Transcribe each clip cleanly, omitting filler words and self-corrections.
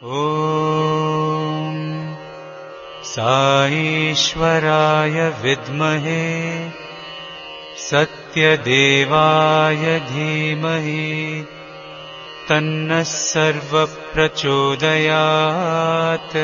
ॐ साईश्वराय विद्महे सत्यदेवाय धीमहि तन्नः सर्वः प्रचोदयात्.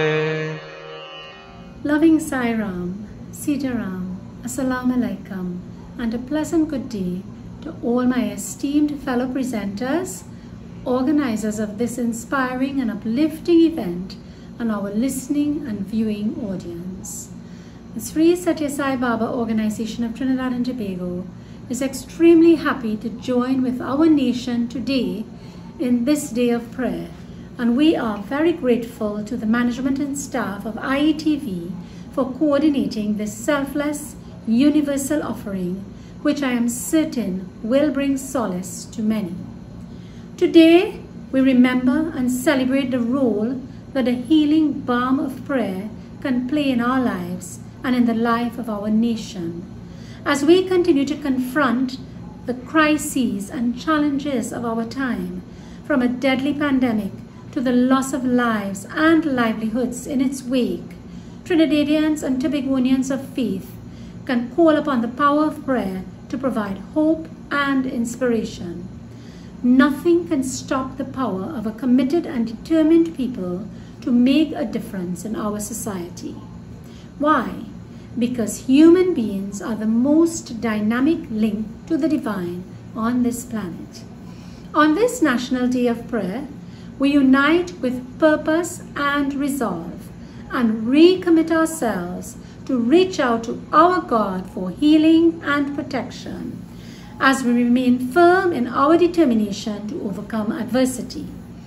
Loving Sai Ram, Sitaram, Assalamu Alaikum, and a pleasant good day to all my esteemed fellow presenters, organizers of this inspiring and uplifting event, and our listening and viewing audience. The Sri Satya Sai Baba Organization of Trinidad and Tobago is extremely happy to join with our nation today in this day of prayer, and we are very grateful to the management and staff of IETV for coordinating this selfless, universal offering, which I am certain will bring solace to many. Today, we remember and celebrate the role that a healing balm of prayer can play in our lives and in the life of our nation. As we continue to confront the crises and challenges of our time, from a deadly pandemic to the loss of lives and livelihoods in its wake, Trinidadians and Tobagonians of faith can call upon the power of prayer to provide hope and inspiration. Nothing can stop the power of a committed and determined people to make a difference in our society. Why? Because human beings are the most dynamic link to the divine on this planet. On this National Day of Prayer, we unite with purpose and resolve and recommit ourselves to reach out to our God for healing and protection as we remain firm in our determination to overcome adversity.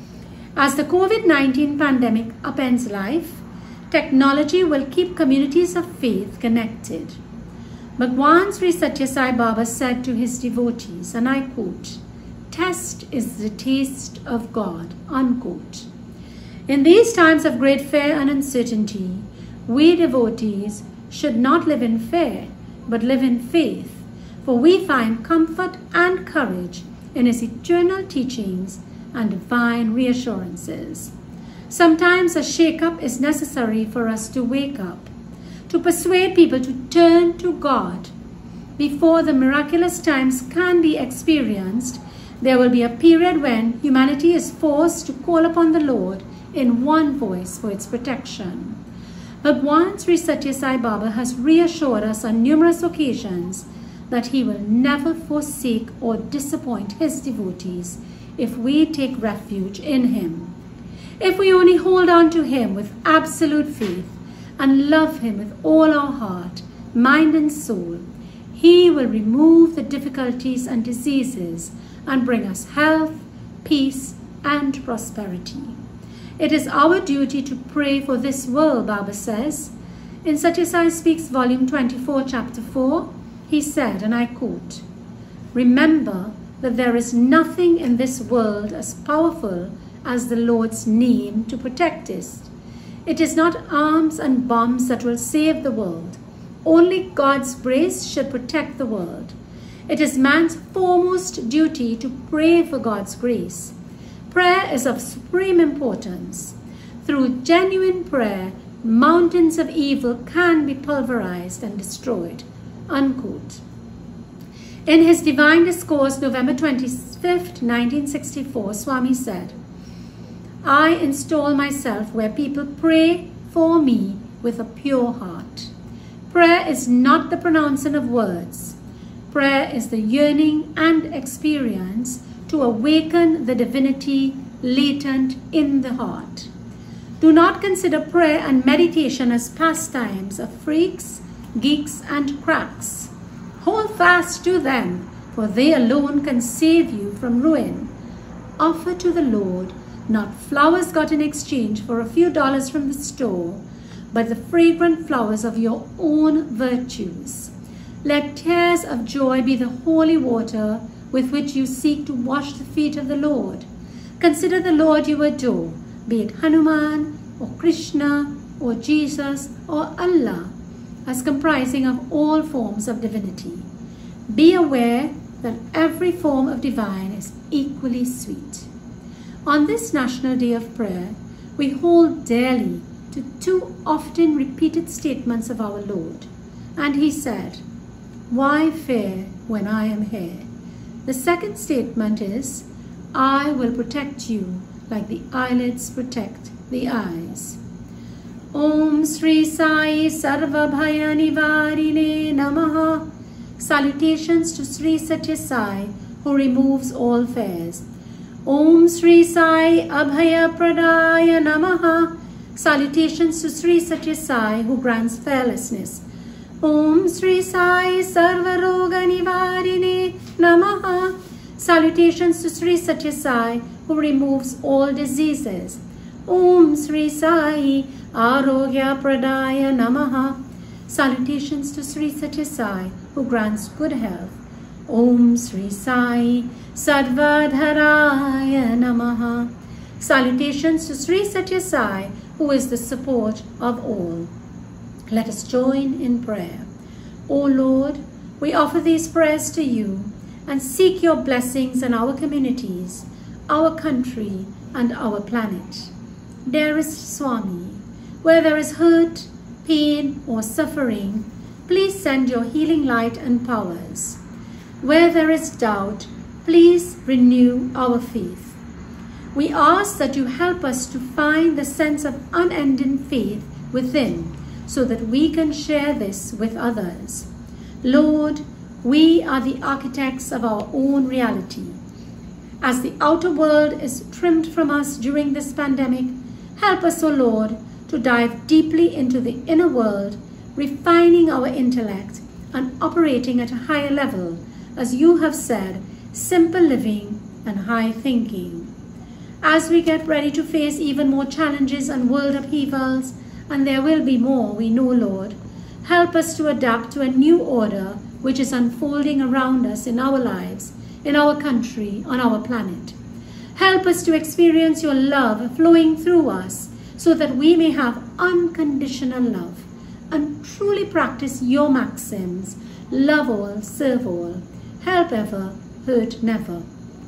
As the COVID-19 pandemic upends life, technology will keep communities of faith connected. Bhagwan Sri Satya Sai Baba said to his devotees, and I quote, "Test is the taste of God," unquote. In these times of great fear and uncertainty, we devotees should not live in fear, but live in faith, for we find comfort and courage in His eternal teachings and divine reassurances. Sometimes a shake-up is necessary for us to wake up, to persuade people to turn to God. Before the miraculous times can be experienced, there will be a period when humanity is forced to call upon the Lord in one voice for its protection. Bhagwan Sri Satya Sai Baba has reassured us on numerous occasions that He will never forsake or disappoint His devotees if we take refuge in Him. If we only hold on to Him with absolute faith and love Him with all our heart, mind and soul, He will remove the difficulties and diseases and bring us health, peace, and prosperity. It is our duty to pray for this world, Baba says. In Satya Sai Speaks, Volume 24, Chapter 4, he said, and I quote, "Remember that there is nothing in this world as powerful as the Lord's name to protect us. It is not arms and bombs that will save the world. Only God's grace should protect the world. It is man's foremost duty to pray for God's grace. Prayer is of supreme importance. Through genuine prayer, mountains of evil can be pulverized and destroyed." Unquote. In his Divine Discourse, November 25th, 1964, Swami said, "I install myself where people pray for me with a pure heart. Prayer is not the pronouncing of words. Prayer is the yearning and experience to awaken the divinity latent in the heart. Do not consider prayer and meditation as pastimes of freaks, geeks, and cracks. Hold fast to them, for they alone can save you from ruin. Offer to the Lord not flowers got in exchange for a few dollars from the store, but the fragrant flowers of your own virtues. Let tears of joy be the holy water with which you seek to wash the feet of the Lord. Consider the Lord you adore, be it Hanuman or Krishna or Jesus or Allah, as comprising of all forms of divinity. Be aware that every form of divine is equally sweet. On this National Day of Prayer, we hold dearly to two often repeated statements of our Lord. And he said, "Why fear when I am here?" The second statement is, "I will protect you like the eyelids protect the eyes." Om Sri Sai Sarva Bhaya Nivarine Namaha. Salutations to Sri Satya Sai, who removes all fears. Om Sri Sai Abhaya Pradaya Namaha. Salutations to Sri Satya Sai, who grants fearlessness. Om Sri Sai Sarva Roga Nivarine Namaha. Salutations to Sri Satya Sai, who removes all diseases. Om Sri Sai Arogya Pradaya Namaha. Salutations to Sri Satya Sai, who grants good health. Om Sri Sai Sarvadharaya Namaha. Salutations to Sri Satya Sai, who is the support of all. Let us join in prayer. O Lord, we offer these prayers to you and seek your blessings on our communities, our country, and our planet. Dearest Swami, where there is hurt, pain, or suffering, please send your healing light and powers. Where there is doubt, please renew our faith. We ask that you help us to find the sense of unending faith within, so that we can share this with others. Lord, we are the architects of our own reality. As the outer world is trimmed from us during this pandemic, help us, O Lord, to dive deeply into the inner world, refining our intellect and operating at a higher level, as you have said, simple living and high thinking. As we get ready to face even more challenges and world upheavals, and there will be more, we know, Lord, help us to adapt to a new order which is unfolding around us in our lives, in our country, on our planet. Help us to experience your love flowing through us so that we may have unconditional love and truly practice your maxims: love all, serve all, help ever, hurt never.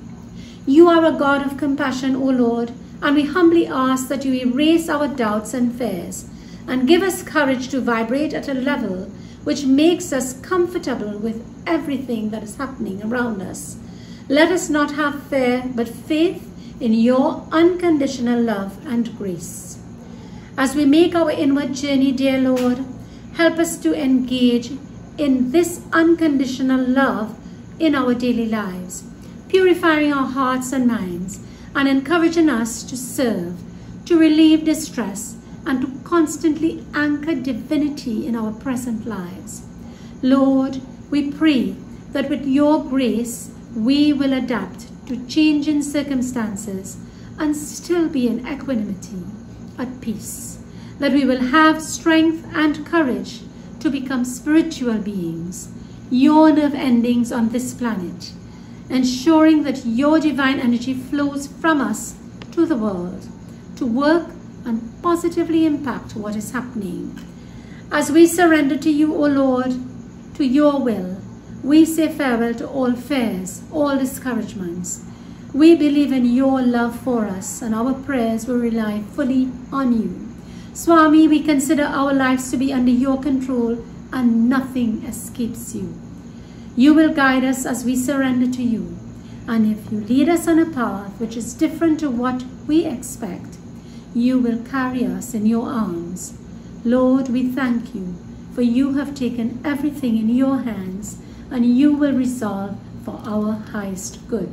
You are a God of compassion, O Lord, and we humbly ask that you erase our doubts and fears and give us courage to vibrate at a level which makes us comfortable with everything that is happening around us. Let us not have fear, but faith in your unconditional love and grace. As we make our inward journey, dear Lord, help us to engage in this unconditional love in our daily lives, purifying our hearts and minds and encouraging us to serve, to relieve distress, and to constantly anchor divinity in our present lives. Lord, we pray that with your grace, we will adapt to changing circumstances and still be in equanimity, at peace, that we will have strength and courage to become spiritual beings, your nerve endings on this planet, ensuring that your divine energy flows from us to the world, to work and positively impact what is happening. As we surrender to you, O Lord, to your will, we say farewell to all fears, all discouragements. We believe in your love for us, and our prayers will rely fully on you. Swami, we consider our lives to be under your control, and nothing escapes you. You will guide us as we surrender to you, and if you lead us on a path which is different to what we expect, you will carry us in your arms. Lord, we thank you, for you have taken everything in your hands, and you will resolve for our highest good.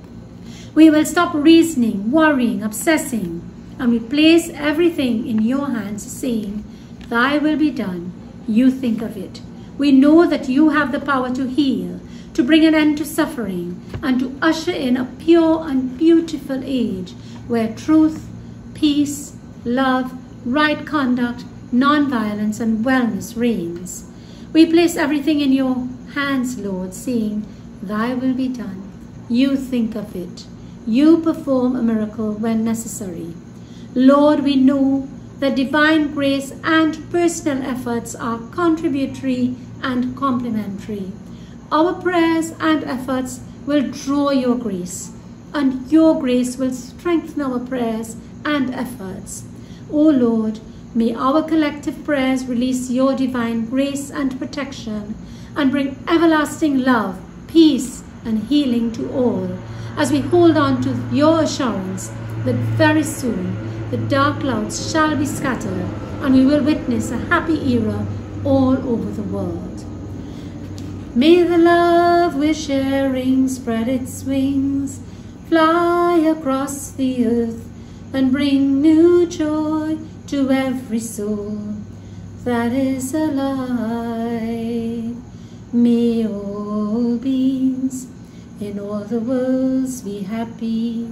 We will stop reasoning, worrying, obsessing, and we place everything in your hands, saying, thy will be done, you think of it. We know that you have the power to heal, to bring an end to suffering, and to usher in a pure and beautiful age where truth, peace, love, right conduct, non-violence, and wellness reigns. We place everything in your hands, Lord, saying, thy will be done. You think of it. You perform a miracle when necessary. Lord, we know that divine grace and personal efforts are contributory and complementary. Our prayers and efforts will draw your grace, and your grace will strengthen our prayers and efforts. O Lord, may our collective prayers release your divine grace and protection and bring everlasting love, peace, and healing to all, as we hold on to your assurance that very soon the dark clouds shall be scattered and we will witness a happy era all over the world. May the love we're sharing spread its wings, fly across the earth, and bring new joy to every soul that is alive. May all beings in all the worlds be happy.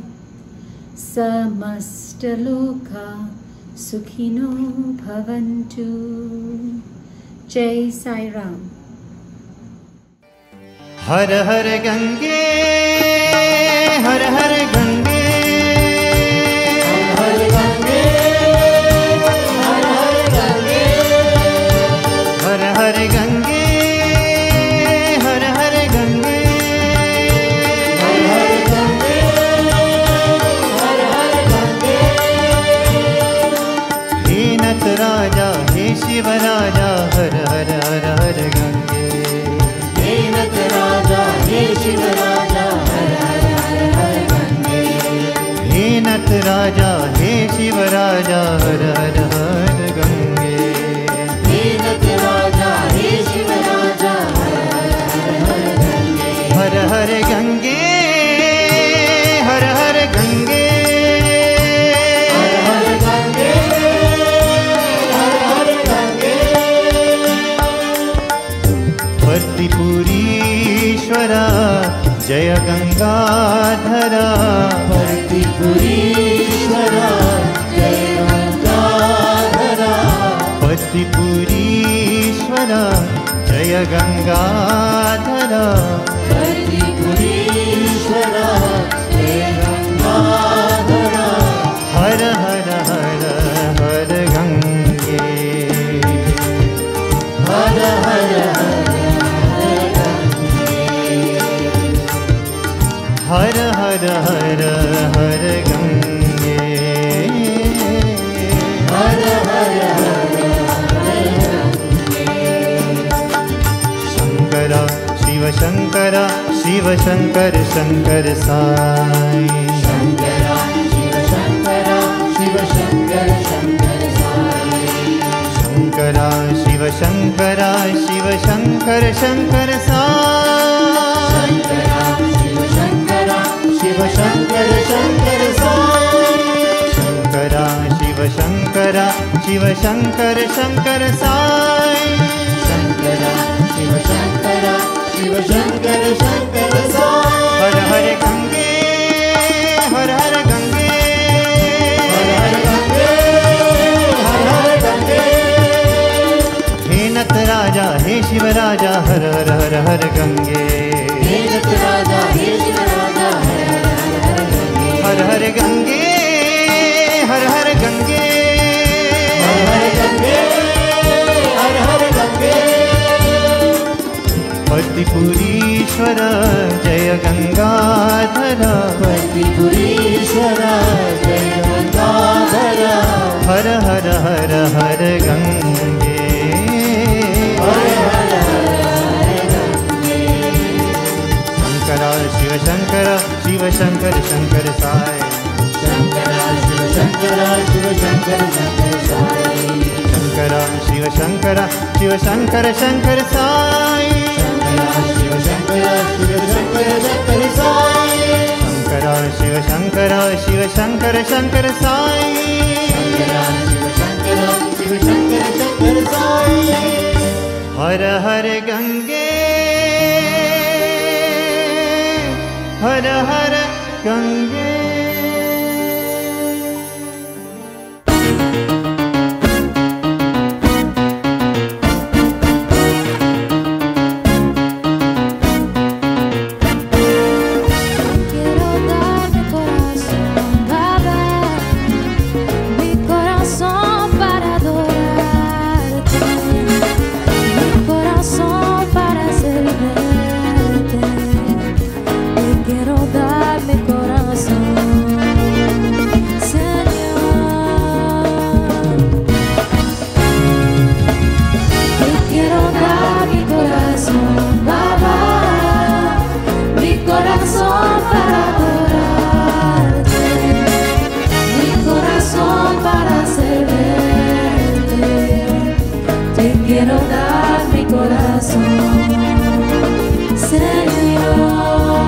Samasta loka sukhino bhavantu. Jai Sai Ram. हर हर गंगे हर हर गंगे हर गंगे हर हर गंगे हर हर गंगे हर हर गंगे हर हर गंगे हर हर गंगे हे नत राजा हे शिव राजा हर हर हर हर गंगे राजा हे शिव राजा हर हर हर हर गंगे हे नत राजा हे शिव राजा हर हर हर गंगे हे नत राजा हे शिव राजा हर हर हर गंगे हर हर गंगे हर हर गंगे हर हर गंगे हर हर गंगे भक्तिपुरीश्वरा जय गंगाधरा भक्तिपुरीश्वरा जय गंगाधरा भक्तिपुरीश्वरा जय गंगाधरा भक्तिपुरीश्वरा जय गंगाधरा हर हर हर हर गंगे हर हर हर हर हर हर गंगे हर हर हर गंगे शंकरा शिव शंकरा शिव शंकर शंकर साई शंकरा शिव शंकरा शिव शंकर शंकर साई शंकरा शिव शंकरा शिव शंकर शंकर साई शिव शंकर शंकर साई शंकरा शिव शंकरा शिव शंकर शंकर साई शंकरा शिव शंकरा शिव शंकर शंकर साई हर हर गंगे हर हर गंगे हर हर गंगे हर हर गंगे हे नत राजा हे शिव राजा हर हर हर हर गंगे हे नत राजा हे शिव राजा हर हर गंगे हर हर गंगे हर हर गंगे हर हर गंगे भक्तिपुरीश्वर जय गंगाधरा भक्तिपुरीश्वर जय गंगाधरा हर हर हर हर गंगे हर हर हर गंगे शंकरा शिव शंकरा शिव शंकर शंकर साई शंकरा शिव शंकरा शिव शंकर शंकर साई शंकरा शिव शंकरा शिव शंकर शंकर साई शंकरा शिव शंकरा शिव शंकर शंकर साई शंकरा शिव शंकरा शिव शंकर शंकर साई शंकरा शिव शंकरा शिव शंकर शंकर साई हर हर गंगे हर हर Gange Corazón quiero dar mi corazón, Señor.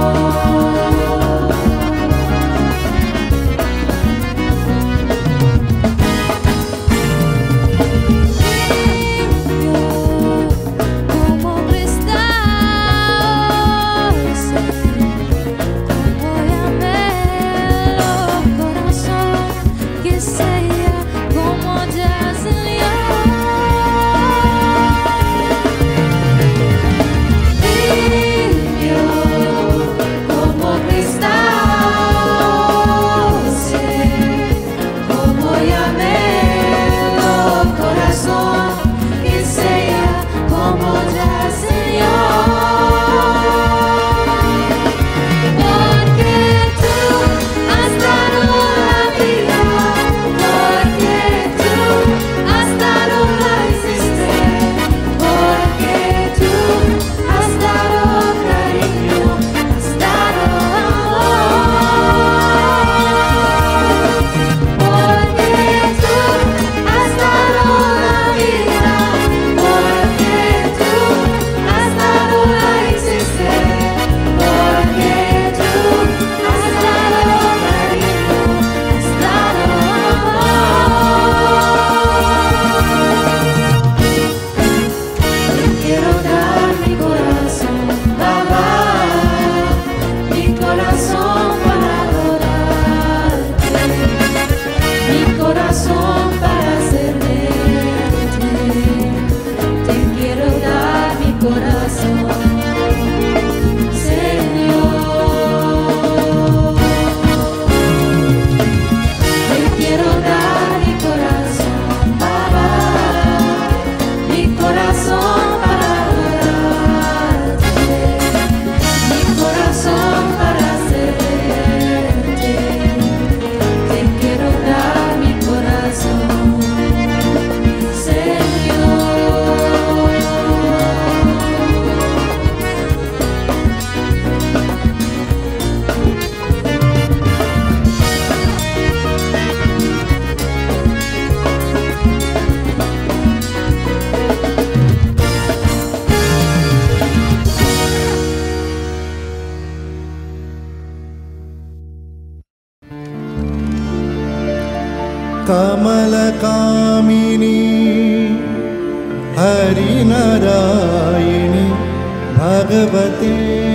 कमलकामिनी हरिनारायणी भगवते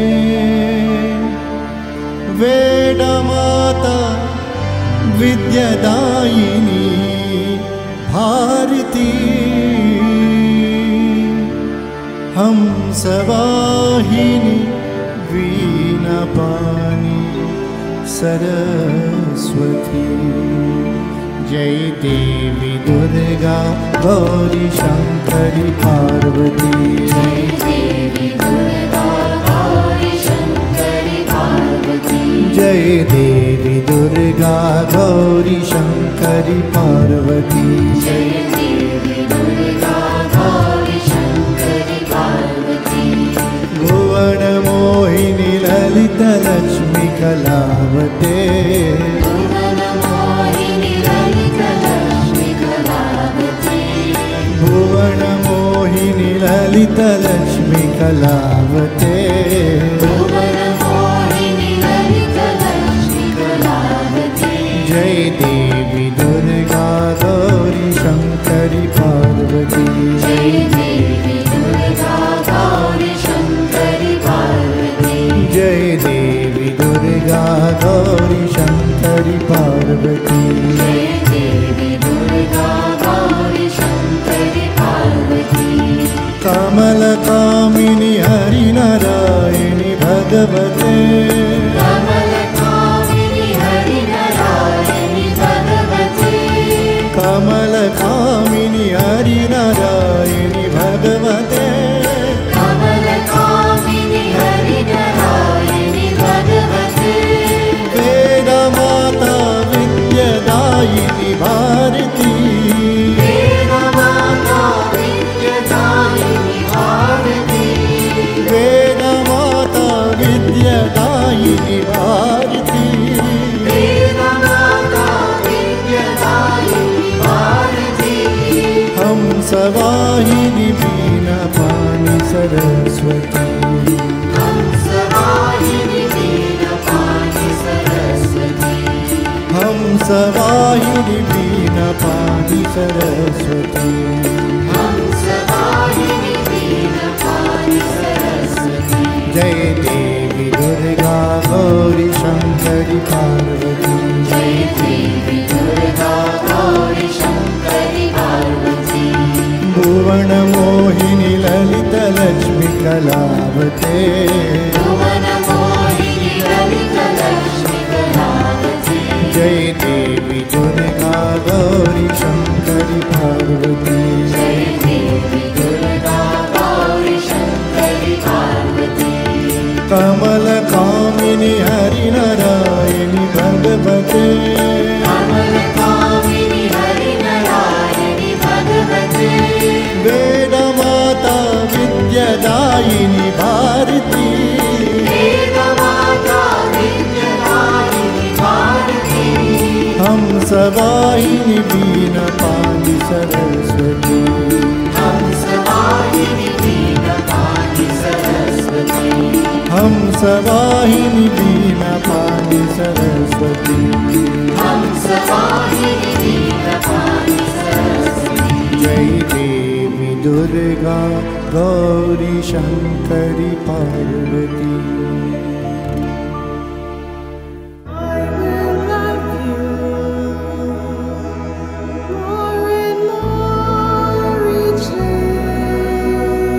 वेदमाता विद्यादायिनी भारती हंसवाहिनी वीणापानी सरस्वती जय देवी दुर्गा गौरी शंकरी पार्वती जय देवी दुर्गा गौरी शंकरी पार्वती जय देवी दुर्गा गौरी शंकरी पार्वती जय देवी दुर्गा गौरी शंकरी पार्वती भुवन मोहिनी ललित लक्ष्मी कलावते भुवन मोहिनी ललित लक्ष्मी कलावते जय देवी दुर्गा गौरी शंकरी पार्वती जय देवी दुर्गा गौरी शंकरी पार्वती जय देवी दुर्गा गौरी शंकरी पार्वती जय देवी दुर्गा गौरी शंकरी पार्वती कमलकामिनी हरिनारायणी भगवते कमलकामिनी हरिनारायणी भगवते कमलकामिनी हरिनारायणी भगवते कमलकामिनी हरिनारायणी भगवते वेदमाता विद्यादायिनी भारती वेदमाता विद्यादायिनी भारती वेदमाता विद्यादायिनी भारती वेदमाता विद्यादायिनी भारती हंस हंसवाहिनी बीनपाणि सरस्वती हंसवाहिनी बीनपाणि सरस्वती जय देवी दुर्गा गौरी शंकरी पार्वती जय देवी दुर्गा गौरी शंकरी पार्वती भुवन मोहिनी ललित लक्ष्मी कलावते भुवन मोहिनी ललित लक्ष्मी कलावती जय देवी दुर्गा गौरी शंकरी पार्वती जय देवी दुर्गा गौरी शंकरी पार्वती कमल कामिनी हरि नारायणी भगवते कमल कामिनी हरि नारायणी भगवते वेद माता विद्यादायिनी भारती वेदमाता विद्यादायिनी भारती हंसवाहिनी बीनपाणि सरस्वती हंसवाहिनी बीनपाणि सरस्वती हंसवाहिनी बीनपाणि सरस्वती हंसवाहिनी बीनपाणि सरस्वती जय देवी Durga Gauri Shankari Parvati I will love you more and more each day.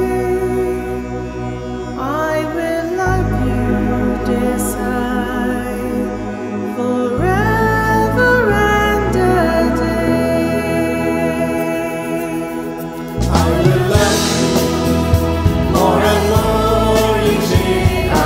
I will love you, dear Sai, forever and a day. I will love you more and more each day.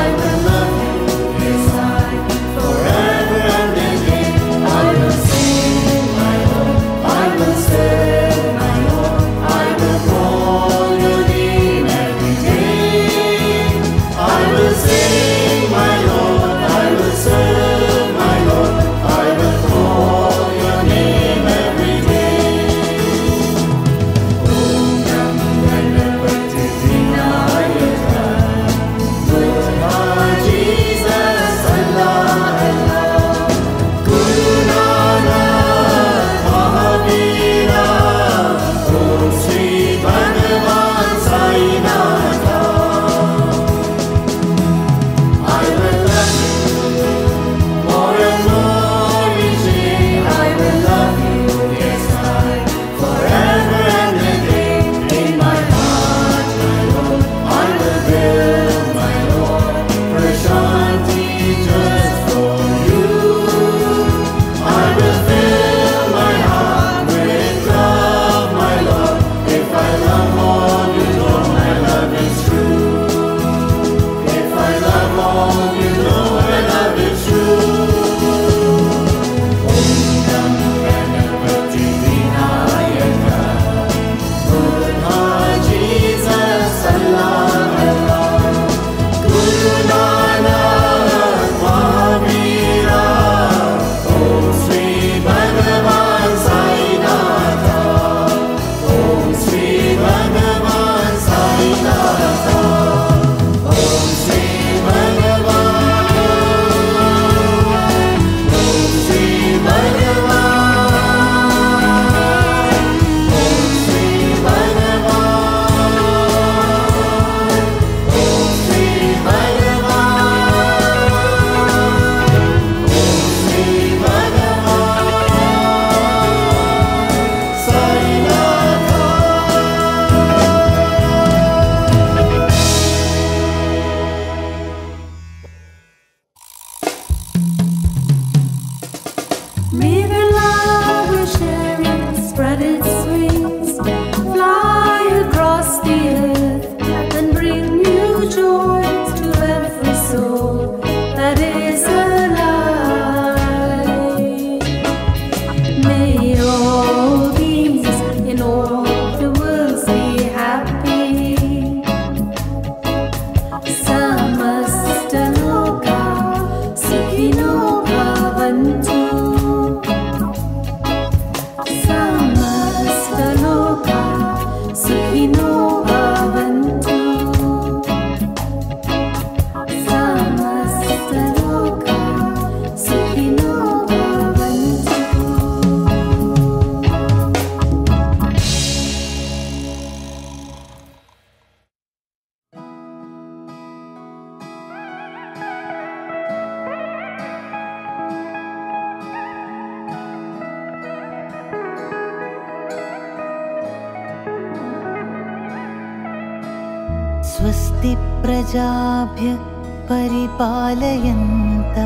स्वस्ति प्रजाभ्य परिपालयन्ता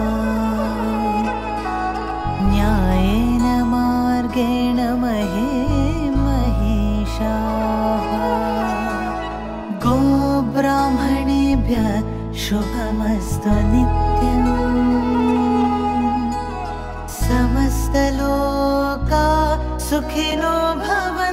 न्यायेन मार्गेण महिषाः गोब्राह्मणेभ्यः शुभमस्तु नित्यम् समस्तलोका सुखिनो भवन्तु